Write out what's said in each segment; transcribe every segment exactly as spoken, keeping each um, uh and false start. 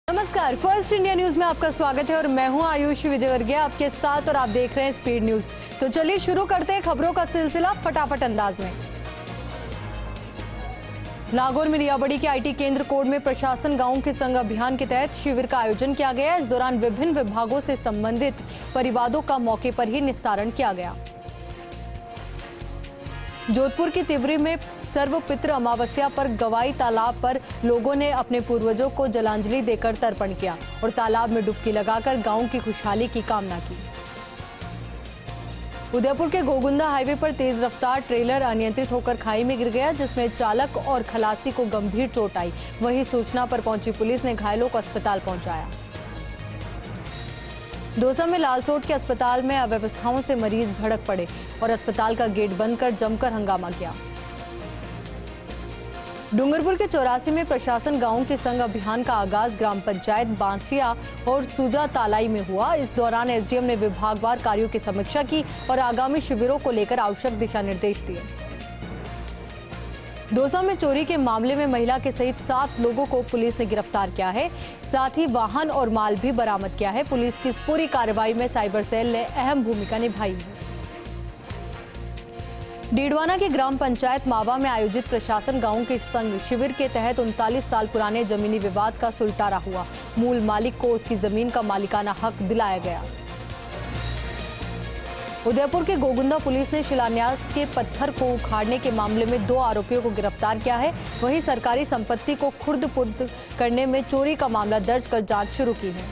नमस्कार, first India news में आपका स्वागत है और मैं हूं आयुष विजयवर्गीय आपके साथ और आप देख रहे हैं स्पीड न्यूज। तो चलिए शुरू करते हैं खबरों का सिलसिला फटाफट अंदाज में। नागौर में रियाबड़ी के आईटी केंद्र कोड में प्रशासन गांवों के संग अभियान के तहत शिविर का आयोजन किया गया। इस दौरान विभिन्न विभागों से संबंधित परिवादों का मौके पर ही निस्तारण किया गया। जोधपुर की तिवरी में सर्वपितृ अमावस्या पर गवाई तालाब पर लोगों ने अपने पूर्वजों को जलांजलि देकर तर्पण किया और तालाब में डुबकी लगाकर गांव की खुशहाली की कामना की। उदयपुर के गोगुंदा हाईवे पर तेज रफ्तार ट्रेलर अनियंत्रित होकर खाई में गिर गया, जिसमें चालक और खलासी को गंभीर चोट आई। वहीं सूचना पर पहुंची पुलिस ने घायलों को अस्पताल पहुंचाया। दौसा में लालसोट के अस्पताल में अव्यवस्थाओं से मरीज भड़क पड़े और अस्पताल का गेट बंद कर जमकर हंगामा किया। डूंगरपुर के चौरासी में प्रशासन गांवों के संग अभियान का आगाज ग्राम पंचायत बांसिया और सुजा तालाई में हुआ। इस दौरान एसडीएम ने विभागवार कार्यों की समीक्षा की और आगामी शिविरों को लेकर आवश्यक दिशा निर्देश दिए। दौसा में चोरी के मामले में महिला के सहित सात लोगों को पुलिस ने गिरफ्तार किया है, साथ ही वाहन और माल भी बरामद किया है। पुलिस की इस पूरी कार्रवाई में साइबर सेल ने अहम भूमिका निभाई है। डीडवाना के ग्राम पंचायत मावा में आयोजित प्रशासन गांवों के संग शिविर के तहत उनतालीस साल पुराने जमीनी विवाद का सुलटारा हुआ। मूल मालिक को उसकी जमीन का मालिकाना हक दिलाया गया। उदयपुर के गोगुंदा पुलिस ने शिलान्यास के पत्थर को उखाड़ने के मामले में दो आरोपियों को गिरफ्तार किया है। वहीं सरकारी संपत्ति को खुर्द-पुर्द करने में चोरी का मामला दर्ज कर जांच शुरू की है।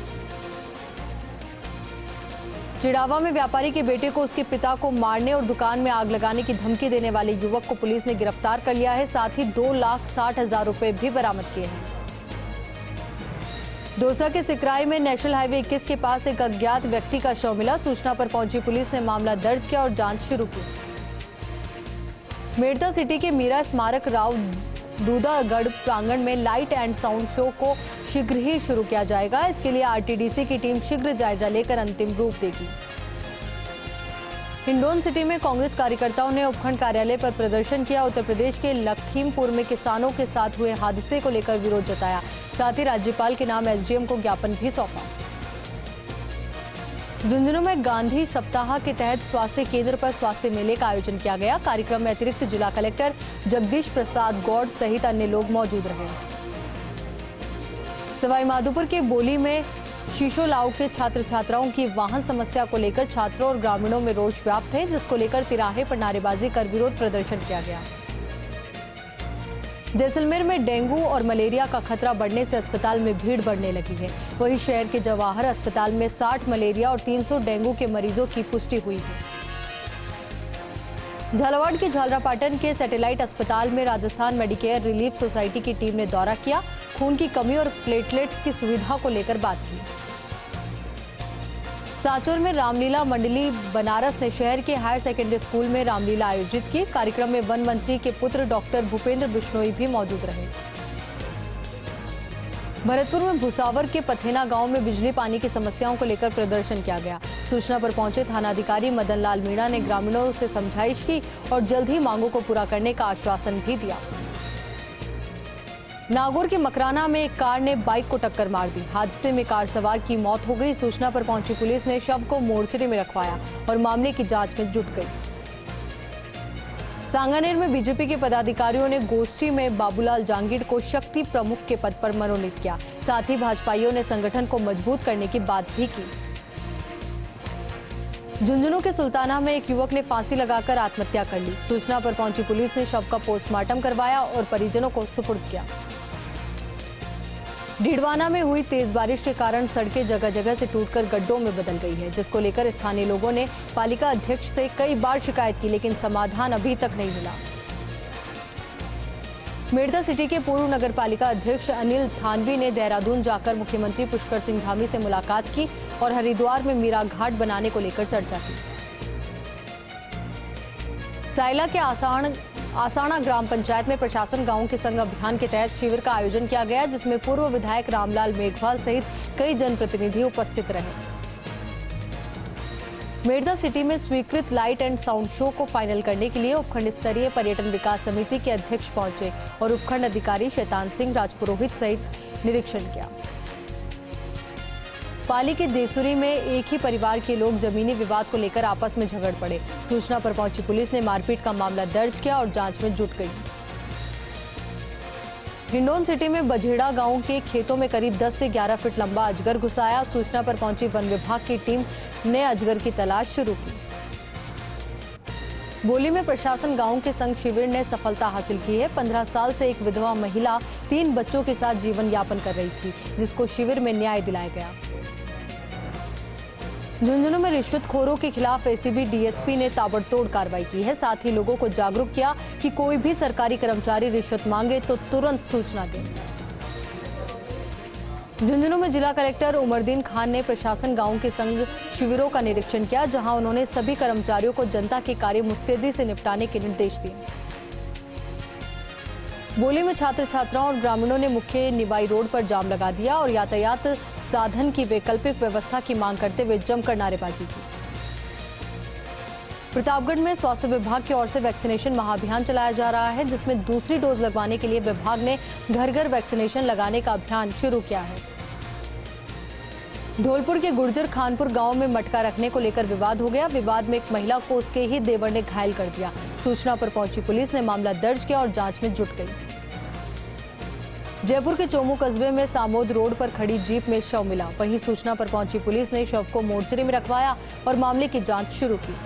चिड़ावा में व्यापारी के बेटे को उसके पिता को मारने और दुकान में आग लगाने की धमकी देने वाले युवक को पुलिस ने गिरफ्तार कर लिया है। साथ ही दो लाख साठ हजार रुपए भी बरामद किए हैं। दौसा के सिकराई में नेशनल हाईवे इक्कीस के पास एक अज्ञात व्यक्ति का शव मिला। सूचना पर पहुंची पुलिस ने मामला दर्ज किया और जांच शुरू की। मेड़ता सिटी के मीरा स्मारक राव दूधागढ़ प्रांगण में लाइट एंड साउंड शो को शीघ्र ही शुरू किया जाएगा। इसके लिए आरटीडीसी की टीम शीघ्र जायजा लेकर अंतिम रूप देगी। हिंडौन सिटी में कांग्रेस कार्यकर्ताओं ने उपखंड कार्यालय पर प्रदर्शन किया। उत्तर प्रदेश के लखीमपुर में किसानों के साथ हुए हादसे को लेकर विरोध जताया। साथ ही राज्यपाल के नाम एसडीएम को ज्ञापन भी सौंपा। झुंझुनू में गांधी सप्ताह के तहत स्वास्थ्य केंद्र पर स्वास्थ्य मेले का आयोजन किया गया। कार्यक्रम में अतिरिक्त जिला कलेक्टर जगदीश प्रसाद गौड़ सहित अन्य लोग मौजूद रहे। सवाईमाधोपुर के बोली में शीशोलाव के छात्र छात्राओं की वाहन समस्या को लेकर छात्रों और ग्रामीणों में रोष व्याप्त है, जिसको लेकर तिराहे पर नारेबाजी कर विरोध प्रदर्शन किया गया। जैसलमेर में डेंगू और मलेरिया का खतरा बढ़ने से अस्पताल में भीड़ बढ़ने लगी है। वहीं शहर के जवाहर अस्पताल में साठ मलेरिया और तीन सौ डेंगू के मरीजों की पुष्टि हुई है। झालावाड़ के झालरापाटन के सैटेलाइट अस्पताल में राजस्थान मेडिकेयर रिलीफ सोसाइटी की टीम ने दौरा किया। खून की कमी और प्लेटलेट्स की सुविधा को लेकर बात की। सांचौर में रामलीला मंडली बनारस ने शहर के हायर सेकेंडरी स्कूल में रामलीला आयोजित की। कार्यक्रम में वन मंत्री के पुत्र डॉक्टर भूपेंद्र बिश्नोई भी मौजूद रहे। भरतपुर में भुसावर के पथेना गांव में बिजली पानी की समस्याओं को लेकर प्रदर्शन किया गया। सूचना पर पहुंचे थानाधिकारी मदन लाल मीणा ने ग्रामीणों से समझाइश की और जल्द ही मांगों को पूरा करने का आश्वासन भी दिया। नागौर के मकराना में एक कार ने बाइक को टक्कर मार दी। हादसे में कार सवार की मौत हो गई। सूचना पर पहुंची पुलिस ने शव को मोर्चरी में रखवाया और मामले की जांच में जुट गई। सांगानेर में बीजेपी के पदाधिकारियों ने गोष्ठी में बाबूलाल जांगीड़ को शक्ति प्रमुख के पद पर मनोनीत किया। साथ ही भाजपाइयों ने संगठन को मजबूत करने की बात भी की। झुंझुनू के सुल्ताना में एक युवक ने फांसी लगाकर आत्महत्या कर ली। सूचना पर पहुंची पुलिस ने शव का पोस्टमार्टम करवाया और परिजनों को सुपुर्द किया। डीडवाना में हुई तेज बारिश के कारण सड़कें जगह जगह से टूटकर गड्ढों में बदल गई है, जिसको लेकर स्थानीय लोगों ने पालिका अध्यक्ष से कई बार शिकायत की, लेकिन समाधान अभी तक नहीं मिला। मेड़ता सिटी के पूर्व नगर पालिका अध्यक्ष अनिल थानवी ने देहरादून जाकर मुख्यमंत्री पुष्कर सिंह धामी से मुलाकात की और हरिद्वार में मीरा घाट बनाने को लेकर चर्चा की। सायला के आसाण आसाना ग्राम पंचायत में प्रशासन गांवों के संग अभियान के तहत शिविर का आयोजन किया गया, जिसमें पूर्व विधायक रामलाल मेघवाल सहित कई जनप्रतिनिधि उपस्थित रहे। मेड़ता सिटी में स्वीकृत लाइट एंड साउंड शो को फाइनल करने के लिए उपखंड स्तरीय पर्यटन विकास समिति के अध्यक्ष पहुंचे और उपखंड अधिकारी शैतान सिंह राजपुरोहित सहित निरीक्षण किया। पाली के देसुरी में एक ही परिवार के लोग जमीनी विवाद को लेकर आपस में झगड़ पड़े। सूचना पर पहुंची पुलिस ने मारपीट का मामला दर्ज किया और जांच में जुट गई। हिंडौन सिटी में बझेड़ा गांव के खेतों में करीब दस से ग्यारह फीट लंबा अजगर घुस आया। सूचना पर पहुंची वन विभाग की टीम ने अजगर की तलाश शुरू की। बोली में प्रशासन गांव के संघ शिविर ने सफलता हासिल की है। पंद्रह साल से एक विधवा महिला तीन बच्चों के साथ जीवन यापन कर रही थी, जिसको शिविर में न्याय दिलाया गया। झुंझुनू में रिश्वतखोरों के खिलाफ एसीबी डीएसपी ने ताबड़तोड़ कार्रवाई की है। साथ ही लोगों को जागरूक किया कि कोई भी सरकारी कर्मचारी रिश्वत मांगे तो तुरंत सूचना दें। झुंझुनू में जिला कलेक्टर उमरदीन खान ने प्रशासन गांव के संघ शिविरों का निरीक्षण किया, जहां उन्होंने सभी कर्मचारियों को जनता के कार्य मुस्तैदी से निपटाने के निर्देश दिए। बोली में छात्र छात्राओं और ग्रामीणों ने मुख्य निवाई रोड पर जाम लगा दिया और यातायात साधन की वैकल्पिक व्यवस्था की मांग करते हुए जमकर नारेबाजी की। प्रतापगढ़ में स्वास्थ्य विभाग की ओर से वैक्सीनेशन महाअभियान चलाया जा रहा है, जिसमें दूसरी डोज लगवाने के लिए विभाग ने घर घर वैक्सीनेशन लगाने का अभियान शुरू किया है। धौलपुर के गुर्जर खानपुर गांव में मटका रखने को लेकर विवाद हो गया। विवाद में एक महिला को उसके ही देवर ने घायल कर दिया। सूचना पर पहुंची पुलिस ने मामला दर्ज किया और जांच में जुट गई। जयपुर के चोमू कस्बे में सामोद रोड पर खड़ी जीप में शव मिला। वहीं सूचना पर पहुंची पुलिस ने शव को मोर्चरी में रखवाया और मामले की जांच शुरू की।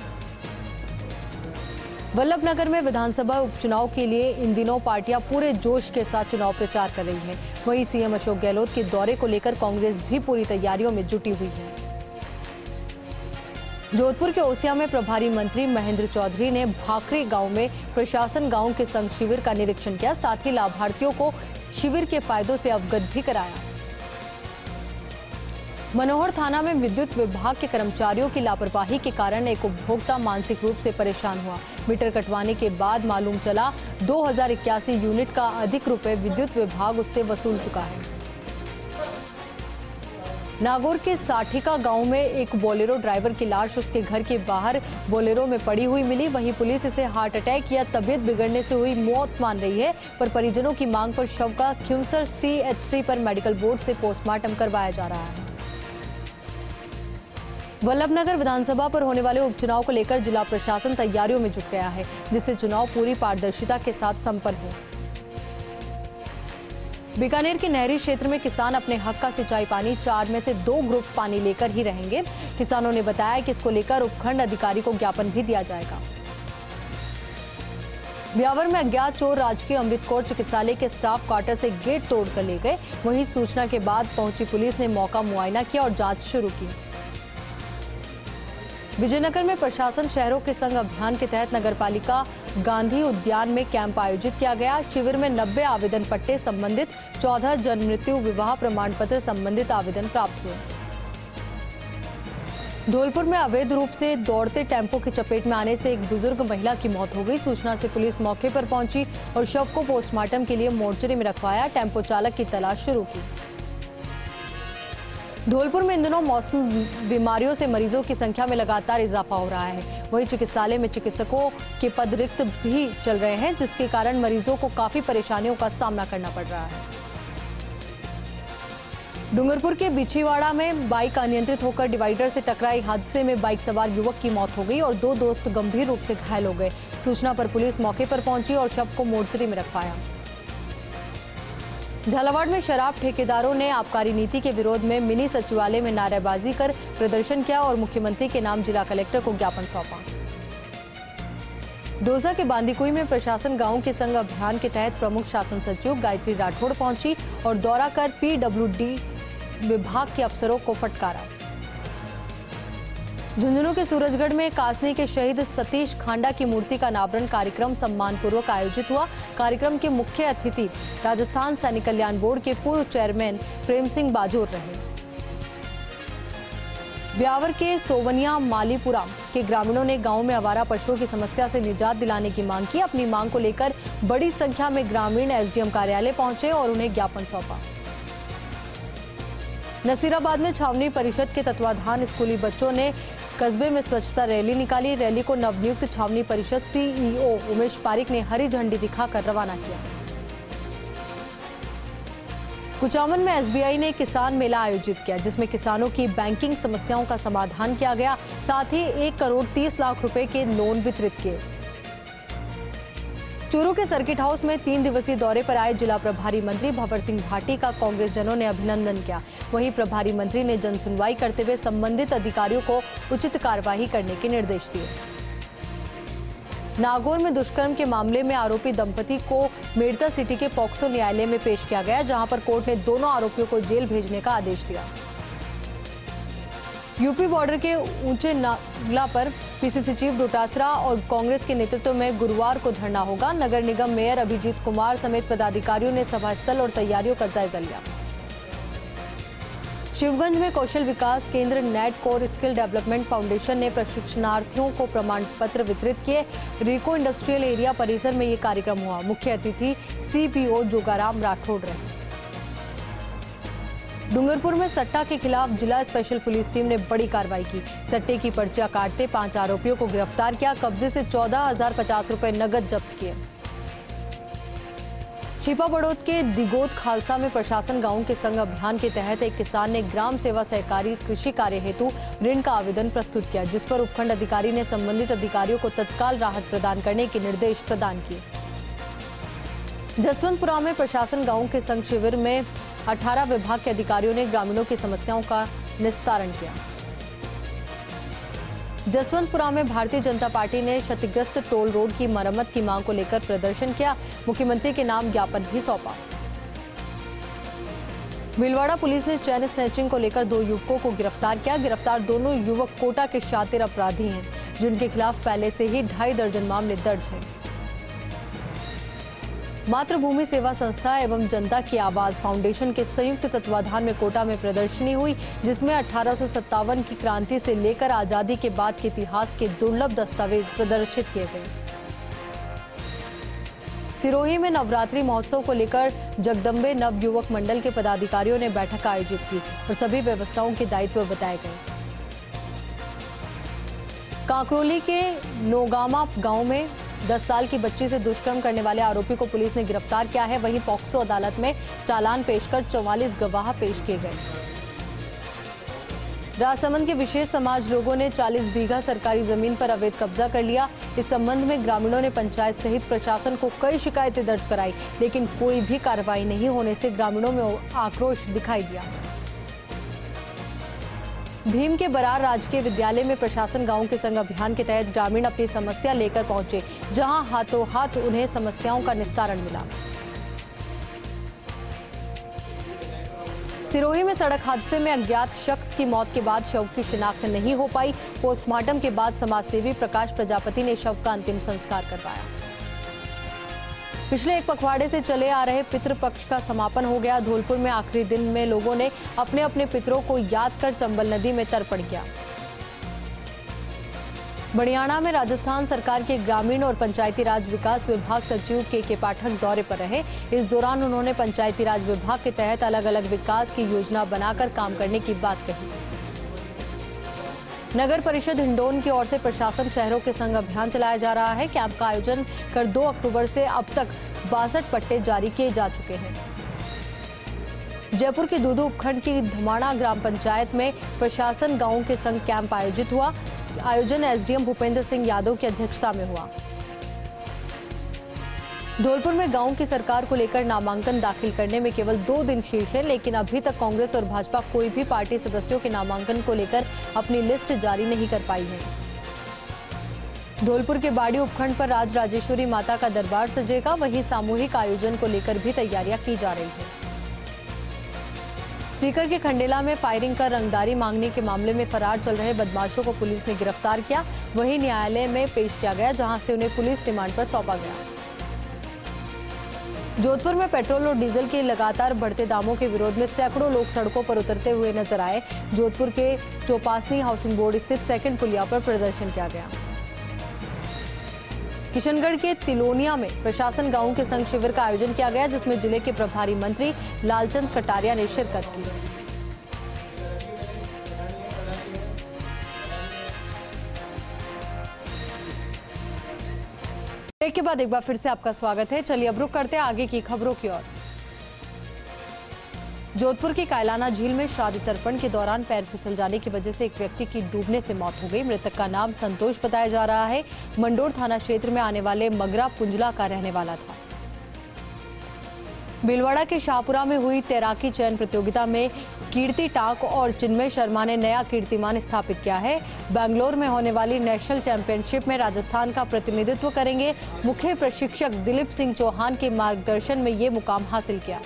वल्लभनगर में विधानसभा उपचुनाव के लिए इन दिनों पार्टियां पूरे जोश के साथ चुनाव प्रचार कर रही हैं। वहीं सीएम अशोक गहलोत के दौरे को लेकर कांग्रेस भी पूरी तैयारियों में जुटी हुई है। जोधपुर के ओसिया में प्रभारी मंत्री महेंद्र चौधरी ने भाखरी गांव में प्रशासन गांव के संघ शिविर का निरीक्षण किया। साथ ही लाभार्थियों को शिविर के फायदों से अवगत भी कराया। मनोहर थाना में विद्युत विभाग के कर्मचारियों की लापरवाही के कारण एक उपभोक्ता मानसिक रूप से परेशान हुआ। मीटर कटवाने के बाद मालूम चला दो हजार इक्यासी यूनिट का अधिक रुपए विद्युत विभाग उससे वसूल चुका है। नागौर के साठिका गांव में एक बोलेरो ड्राइवर की लाश उसके घर के बाहर बोलेरो में पड़ी हुई मिली। वहीं पुलिस इसे हार्ट अटैक या तबीयत बिगड़ने से हुई मौत मान रही है, पर परिजनों की मांग पर शव का खिमसर सीएचसी पर मेडिकल बोर्ड से पोस्टमार्टम करवाया जा रहा है। वल्लभनगर विधानसभा पर होने वाले उपचुनाव को लेकर जिला प्रशासन तैयारियों में जुट गया है, जिससे चुनाव पूरी पारदर्शिता के साथ संपन्न हो। बीकानेर के नहरी क्षेत्र में किसान अपने हक का सिंचाई पानी चार में से दो ग्रुप पानी लेकर ही रहेंगे। किसानों ने बताया कि इसको लेकर उपखंड अधिकारी को ज्ञापन भी दिया जाएगा। ब्यावर में अज्ञात चोर राजकीय अमृत कौर चिकित्सालय के स्टाफ क्वार्टर से गेट तोड़कर ले गए। वहीं सूचना के बाद पहुंची पुलिस ने मौका मुआयना किया और जांच शुरू की। विजयनगर में प्रशासन शहरों के संग अभियान के तहत नगरपालिका गांधी उद्यान में कैंप आयोजित किया गया। शिविर में नब्बे आवेदन पट्टे संबंधित चौदह जन्म मृत्यु विवाह प्रमाण पत्र संबंधित आवेदन प्राप्त हुए। धौलपुर में अवैध रूप से दौड़ते टेम्पो की चपेट में आने से एक बुजुर्ग महिला की मौत हो गई। सूचना से पुलिस मौके पर पहुंची और शव को पोस्टमार्टम के लिए मोर्चरी में रखवाया। टेम्पो चालक की तलाश शुरू की। धौलपुर में इन दिनों मौसमी बीमारियों से मरीजों की संख्या में लगातार इजाफा हो रहा है। वहीं चिकित्सालय में चिकित्सकों के पद रिक्त भी चल रहे हैं, जिसके कारण मरीजों को काफी परेशानियों का सामना करना पड़ रहा है। डूंगरपुर के बिछीवाड़ा में बाइक अनियंत्रित होकर डिवाइडर से टकराई हादसे में बाइक सवार युवक की मौत हो गई और दो दोस्त गंभीर रूप से घायल हो गए। सूचना पर पुलिस मौके पर पहुंची और शव को मोर्चरी में रखवाया। झालावाड़ में शराब ठेकेदारों ने आबकारी नीति के विरोध में मिनी सचिवालय में नारेबाजी कर प्रदर्शन किया और मुख्यमंत्री के नाम जिला कलेक्टर को ज्ञापन सौंपा। दौसा के बांदीकुई में प्रशासन गांव के संग अभियान के तहत प्रमुख शासन सचिव गायत्री राठौड़ पहुंची और दौरा कर पीडब्ल्यूडी विभाग के अफसरों को फटकारा। झुंझुनू के सूरजगढ़ में कासनी के शहीद सतीश खांडा की मूर्ति का अनावरण कार्यक्रम सम्मानपूर्वक आयोजित हुआ। कार्यक्रम के मुख्य अतिथि राजस्थान सैनिक कल्याण बोर्ड के पूर्व चेयरमैन प्रेम सिंह बाजोर रहे। ब्यावर के सोवनिया मालीपुरा के ग्रामीणों ने गांव में आवारा पशुओं की समस्या से निजात दिलाने की मांग की। अपनी मांग को लेकर बड़ी संख्या में ग्रामीण एसडीएम कार्यालय पहुंचे और उन्हें ज्ञापन सौंपा। नसीराबाद में छावनी परिषद के तत्वाधान स्कूली बच्चों ने कस्बे में स्वच्छता रैली निकाली। रैली को नवनियुक्त छावनी परिषद सीईओ उमेश पारिक ने हरी झंडी दिखाकर रवाना किया। कुचामन में एसबीआई ने किसान मेला आयोजित किया, जिसमें किसानों की बैंकिंग समस्याओं का समाधान किया गया। साथ ही एक करोड़ तीस लाख रुपए के लोन वितरित किए। चूरू के सर्किट हाउस में तीन दिवसीय दौरे पर आए जिला प्रभारी मंत्री भंवर सिंह भाटी का कांग्रेस जनों ने अभिनंदन किया। वहीं प्रभारी मंत्री ने जन सुनवाई करते हुए संबंधित अधिकारियों को उचित कार्यवाही करने के निर्देश दिए। नागौर में दुष्कर्म के मामले में आरोपी दंपति को मेड़ता सिटी के पॉक्सो न्यायालय में पेश किया गया, जहां पर कोर्ट ने दोनों आरोपियों को जेल भेजने का आदेश दिया। यूपी बॉर्डर के ऊंचे नागला पर पीसीसी चीफ डोटासरा और कांग्रेस के नेतृत्व में गुरुवार को धरना होगा। नगर निगम मेयर अभिजीत कुमार समेत पदाधिकारियों ने सभा स्थल और तैयारियों का जायजा लिया। शिवगंज में कौशल विकास केंद्र Net Core Skill Development Foundation ने प्रशिक्षणार्थियों को प्रमाण पत्र वितरित किए। रिको इंडस्ट्रियल एरिया परिसर में ये कार्यक्रम हुआ। मुख्य अतिथि सीपीओ जोगाराम राठौड़ रहे। डूंगरपुर में सट्टा के खिलाफ जिला स्पेशल पुलिस टीम ने बड़ी कार्रवाई की। सट्टे की पर्चियां काटते पांच आरोपियों को गिरफ्तार किया। कब्जे से चौदह हजार पचास रुपए नकद जब्त किए। छिपा बड़ौद के दिगोद खालसा में प्रशासन गांव के संग अभियान के तहत एक किसान ने ग्राम सेवा सहकारी कृषि कार्य हेतु ऋण का आवेदन प्रस्तुत किया, जिस पर उपखंड अधिकारी ने संबंधित अधिकारियों को तत्काल राहत प्रदान करने के निर्देश प्रदान किए। जसवंतपुरा में प्रशासन गांव के संघ शिविर में अठारह विभाग के अधिकारियों ने ग्रामीणों की समस्याओं का निस्तारण किया। जसवंतपुरा में भारतीय जनता पार्टी ने क्षतिग्रस्त टोल रोड की मरम्मत की मांग को लेकर प्रदर्शन किया। मुख्यमंत्री के नाम ज्ञापन भी सौंपा। भीलवाड़ा पुलिस ने चैन स्नैचिंग को लेकर दो युवकों को गिरफ्तार किया। गिरफ्तार दोनों युवक कोटा के शातिर अपराधी हैं, जिनके खिलाफ पहले से ही ढाई दर्जन मामले दर्ज हैं। मातृभूमि सेवा संस्था एवं जनता की आवाज फाउंडेशन के संयुक्त तत्वाधान में कोटा में प्रदर्शनी हुई, जिसमें अठारह सौ सत्तावन की क्रांति से लेकर आजादी के बाद के इतिहास के दुर्लभ दस्तावेज प्रदर्शित किए गए। सिरोही में नवरात्रि महोत्सव को लेकर जगदम्बे नव युवक मंडल के पदाधिकारियों ने बैठक आयोजित की और सभी व्यवस्थाओं के दायित्व बताए गए। कांकरोली के नोगामा गांव में दस साल की बच्ची से दुष्कर्म करने वाले आरोपी को पुलिस ने गिरफ्तार किया है। वहीं पॉक्सो अदालत में चालान पेश कर चौवालीस गवाह पेश किए गए। राजसमंद के विशेष समाज लोगों ने चालीस बीघा सरकारी जमीन पर अवैध कब्जा कर लिया। इस संबंध में ग्रामीणों ने पंचायत सहित प्रशासन को कई शिकायतें दर्ज कराई, लेकिन कोई भी कार्रवाई नहीं होने से ग्रामीणों में आक्रोश दिखाई दिया। भीम के बरार राजकीय विद्यालय में प्रशासन गांव के संग अभियान के तहत ग्रामीण अपनी समस्या लेकर पहुंचे, जहां हाथों हाथ उन्हें समस्याओं का निस्तारण मिला। सिरोही में सड़क हादसे में अज्ञात शख्स की मौत के बाद शव की शिनाख्त नहीं हो पाई। पोस्टमार्टम के बाद समाजसेवी प्रकाश प्रजापति ने शव का अंतिम संस्कार करवाया। पिछले एक पखवाड़े से चले आ रहे पितृपक्ष का समापन हो गया। धौलपुर में आखिरी दिन में लोगों ने अपने अपने पितरों को याद कर चंबल नदी में तर्पण किया। बड़ियाना में राजस्थान सरकार के ग्रामीण और पंचायती राज विकास विभाग सचिव के के पाठक दौरे पर रहे। इस दौरान उन्होंने पंचायती राज विभाग के तहत अलग अलग विकास की योजना बनाकर काम करने की बात कही। नगर परिषद हिंडौन की ओर से प्रशासन शहरों के संग अभियान चलाया जा रहा है। कैंप का आयोजन कर दो अक्टूबर से अब तक बासठ पट्टे जारी किए जा चुके हैं। जयपुर के दूदू उपखंड की धमाड़ा ग्राम पंचायत में प्रशासन गांवों के संग कैंप आयोजित हुआ। आयोजन एसडीएम भूपेंद्र सिंह यादव की अध्यक्षता में हुआ। धौलपुर में गांव की सरकार को लेकर नामांकन दाखिल करने में केवल दो दिन शेष है, लेकिन अभी तक कांग्रेस और भाजपा कोई भी पार्टी सदस्यों के नामांकन को लेकर अपनी लिस्ट जारी नहीं कर पाई है। धौलपुर के बाड़ी उपखंड पर राज राजेश्वरी माता का दरबार सजेगा। वहीं सामूहिक आयोजन को लेकर भी तैयारियां की जा रही है। सीकर के खंडेला में फायरिंग कर रंगदारी मांगने के मामले में फरार चल रहे बदमाशों को पुलिस ने गिरफ्तार किया। वहीं न्यायालय में पेश किया गया, जहां से उन्हें पुलिस रिमांड पर सौंपा गया। जोधपुर में पेट्रोल और डीजल के लगातार बढ़ते दामों के विरोध में सैकड़ों लोग सड़कों पर उतरते हुए नजर आए। जोधपुर के चौपासनी हाउसिंग बोर्ड स्थित सेकंड पुलिया पर प्रदर्शन किया गया। किशनगढ़ के तिलोनिया में प्रशासन गांव के संघ शिविर का आयोजन किया गया, जिसमें जिले के प्रभारी मंत्री लालचंद कटारिया ने शिरकत की। ब्रेक के बाद एक बार फिर से आपका स्वागत है। चलिए अब रुक करते हैं आगे की खबरों की ओर। जोधपुर की कायलाना झील में श्राद्ध तर्पण के दौरान पैर फिसल जाने की वजह से एक व्यक्ति की डूबने से मौत हो गई। मृतक का नाम संतोष बताया जा रहा है। मंडोर थाना क्षेत्र में आने वाले मगरा पुंजला का रहने वाला था। भीलवाड़ा के शाहपुरा में हुई तैराकी चयन प्रतियोगिता में कीर्ति टाक और चिन्मय शर्मा ने नया कीर्तिमान स्थापित किया है। बेंगलोर में होने वाली नेशनल चैंपियनशिप में राजस्थान का प्रतिनिधित्व करेंगे। मुख्य प्रशिक्षक दिलीप सिंह चौहान के मार्गदर्शन में ये मुकाम हासिल किया।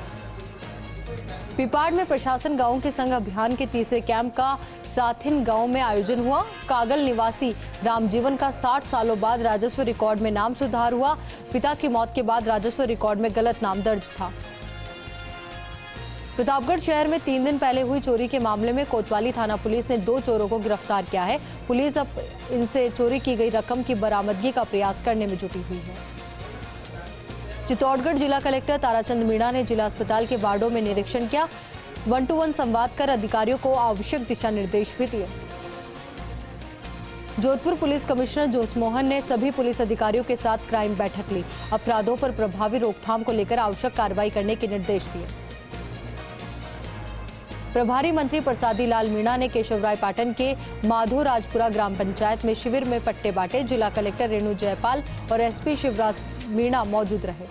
पिपाड़ में प्रशासन गांवों के संग अभियान के तीसरे कैंप का साथिन गांव में आयोजन हुआ। कागल निवासी रामजीवन का साठ सालों बाद राजस्व रिकॉर्ड में नाम सुधार हुआ। पिता की मौत के बाद राजस्व रिकॉर्ड में गलत नाम दर्ज था। प्रतापगढ़ शहर में तीन दिन पहले हुई चोरी के मामले में कोतवाली थाना पुलिस ने दो चोरों को गिरफ्तार किया है। पुलिस अब इनसे चोरी की गई रकम की बरामदगी का प्रयास करने में जुटी हुई है। चित्तौड़गढ़ जिला कलेक्टर ताराचंद मीणा ने जिला अस्पताल के वार्डों में निरीक्षण किया। वन टू वन संवाद कर अधिकारियों को आवश्यक दिशा निर्देश भी दिए। जोधपुर पुलिस कमिश्नर जोसमोहन ने सभी पुलिस अधिकारियों के साथ क्राइम बैठक ली। अपराधों पर प्रभावी रोकथाम को लेकर आवश्यक कार्रवाई करने के निर्देश दिए। प्रभारी मंत्री प्रसादी लाल मीणा ने केशवराय पाटन के माधो राजपुरा ग्राम पंचायत में शिविर में पट्टे बांटे। जिला कलेक्टर रेणु जयपाल और एसपी शिवराज मीणा मौजूद रहे।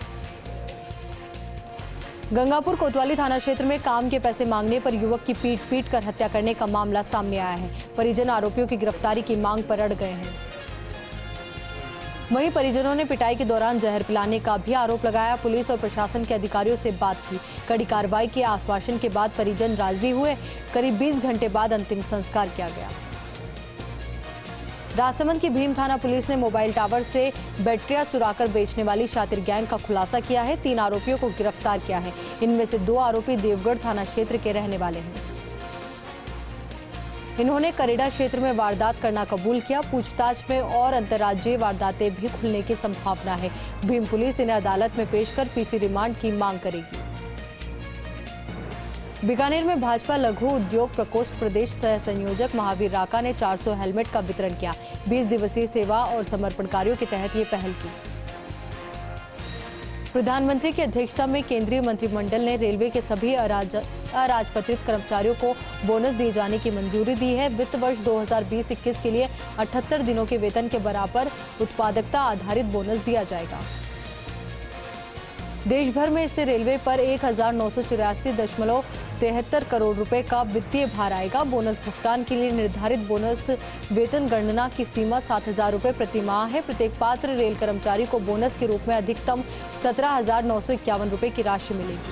गंगापुर कोतवाली थाना क्षेत्र में काम के पैसे मांगने पर युवक की पीट पीट कर हत्या करने का मामला सामने आया है। परिजन आरोपियों की गिरफ्तारी की मांग पर अड़ गए हैं। वहीं परिजनों ने पिटाई के दौरान जहर पिलाने का भी आरोप लगाया। पुलिस और प्रशासन के अधिकारियों से बात की। कड़ी कार्रवाई के आश्वासन के बाद परिजन राजी हुए। करीब बीस घंटे बाद अंतिम संस्कार किया गया। राजसमंद की भीम थाना पुलिस ने मोबाइल टावर से बैटरियां चुराकर बेचने वाली शातिर गैंग का खुलासा किया है। तीन आरोपियों को गिरफ्तार किया है। इनमें से दो आरोपी देवगढ़ थाना क्षेत्र के रहने वाले हैं। इन्होंने करेड़ा क्षेत्र में वारदात करना कबूल किया। पूछताछ में और अंतर्राज्यीय वारदातें भी खुलने की संभावना है। भीम पुलिस इन्हें अदालत में पेश कर पीसी रिमांड की मांग करेगी। बीकानेर में भाजपा लघु उद्योग प्रकोष्ठ प्रदेश सह संयोजक महावीर राका ने चार सौ हेलमेट का वितरण किया। बीस दिवसीय सेवा और समर्पण कार्यों के तहत ये पहल की। प्रधानमंत्री की अध्यक्षता में केंद्रीय मंत्रिमंडल ने रेलवे के सभी अराज, अराजपत्रित कर्मचारियों को बोनस दिए जाने की मंजूरी दी है। वित्त वर्ष दो हज़ार बीस इक्कीस के लिए अठहत्तर दिनों के वेतन के बराबर उत्पादकता आधारित बोनस दिया जाएगा। देश भर में इससे रेलवे पर एक हजार नौ सौ चौरासी दशमलव तिहत्तर करोड़ रुपए का वित्तीय भार आएगा। बोनस भुगतान के लिए निर्धारित बोनस वेतन गणना की सीमा सात हजार रुपए प्रति माह है। प्रत्येक पात्र रेल कर्मचारी को बोनस के रूप में अधिकतम सत्रह हजार नौ सौ इक्यावन रुपए की राशि मिलेगी।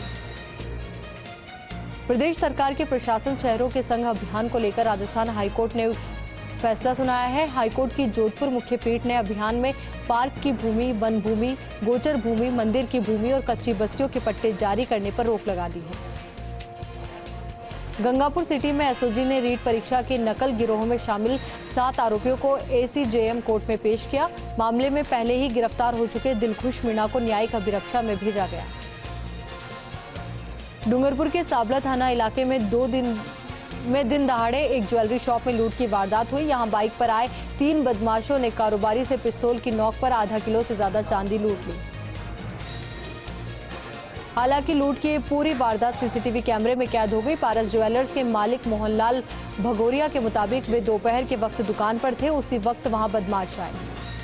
प्रदेश सरकार के प्रशासन शहरों के संघ अभियान को लेकर राजस्थान हाईकोर्ट ने फैसला सुनाया है। हाईकोर्ट की जोधपुर मुख्य पीठ ने अभियान में पार्क की भूमि, वन भूमि, गोचर भूमि, मंदिर की भूमि और कच्ची बस्तियों के पट्टे जारी करने पर रोक लगा दी है। गंगापुर सिटी में एसओजी ने रीट परीक्षा के नकल गिरोह में शामिल सात आरोपियों को एसीजेएम कोर्ट में पेश किया। मामले में पहले ही गिरफ्तार हो चुके दिलखुश मीणा को न्यायिक अभिरक्षा में भेजा गया। डूंगरपुर के साबला थाना इलाके में दो दिन में दिन दहाड़े एक ज्वेलरी शॉप में लूट की वारदात हुई। यहां बाइक पर आए तीन बदमाशों ने कारोबारी से पिस्तौल की नोक पर आधा किलो से ज्यादा चांदी लूट ली। हालांकि लूट की पूरी वारदात सीसीटीवी कैमरे में कैद हो गई। पारस ज्वेलर्स के मालिक मोहनलाल भगोरिया के मुताबिक वे दोपहर के वक्त दुकान पर थे। उसी वक्त वहां बदमाश आए।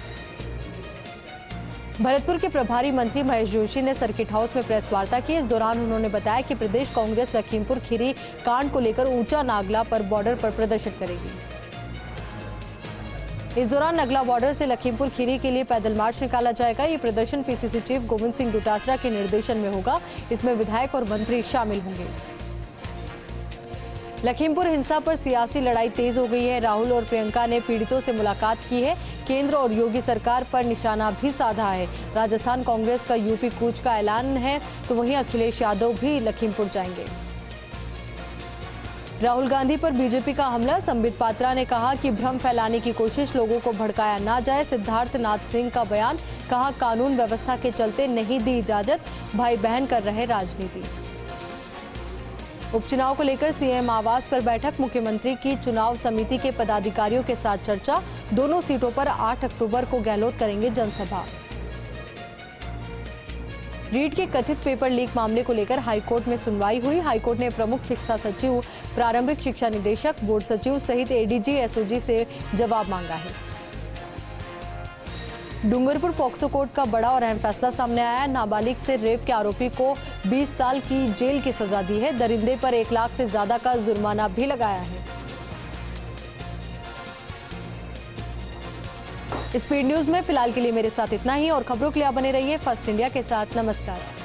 भरतपुर के प्रभारी मंत्री महेश जोशी ने सर्किट हाउस में प्रेस वार्ता की। इस दौरान उन्होंने बताया कि प्रदेश कांग्रेस लखीमपुर खीरी कांड को लेकर ऊंचा नागला पर बॉर्डर पर प्रदर्शन करेगी। इस दौरान नगला बॉर्डर से लखीमपुर खीरी के लिए पैदल मार्च निकाला जाएगा। ये प्रदर्शन पीसीसी चीफ गोविंद सिंह डोटासरा के निर्देशन में होगा। इसमें विधायक और मंत्री शामिल होंगे। लखीमपुर हिंसा पर सियासी लड़ाई तेज हो गई है। राहुल और प्रियंका ने पीड़ितों से मुलाकात की है। केंद्र और योगी सरकार पर निशाना भी साधा है। राजस्थान कांग्रेस का यूपी कूच का ऐलान है, तो वहीं अखिलेश यादव भी लखीमपुर जाएंगे। राहुल गांधी पर बीजेपी का हमला। संबित पात्रा ने कहा कि भ्रम फैलाने की कोशिश, लोगों को भड़काया ना जाए। सिद्धार्थ नाथ सिंह का बयान, कहा कानून व्यवस्था के चलते नहीं दी इजाजत, भाई बहन कर रहे राजनीति। उपचुनाव को लेकर सीएम आवास पर बैठक। मुख्यमंत्री की चुनाव समिति के पदाधिकारियों के साथ चर्चा। दोनों सीटों पर आठ अक्टूबर को गहलोत करेंगे जनसभा। रीट के कथित पेपर लीक मामले को लेकर हाईकोर्ट में सुनवाई हुई। हाईकोर्ट ने प्रमुख शिक्षा सचिव, प्रारंभिक शिक्षा निदेशक, बोर्ड सचिव सहित एडीजी, एसओजी से जवाब मांगा है। डूंगरपुर पॉक्सो कोर्ट का बड़ा और अहम फैसला सामने आया है। नाबालिग से रेप के आरोपी को बीस साल की जेल की सजा दी है। दरिंदे पर एक लाख से ज्यादा का जुर्माना भी लगाया है। स्पीड न्यूज में फिलहाल के लिए मेरे साथ इतना ही और खबरों के लिए आप बने रहिए फर्स्ट इंडिया के साथ। नमस्कार।